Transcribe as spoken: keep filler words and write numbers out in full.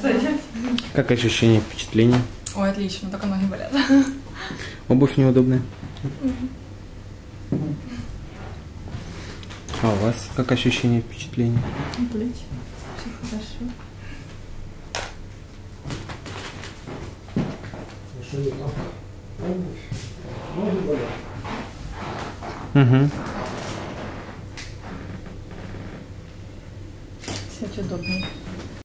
стоять. Как ощущение, впечатление? Ой, отлично, только ноги болят. Обувь неудобная. А у вас как ощущение, впечатление? Отлично, все хорошо. Угу. Сядь удобнее.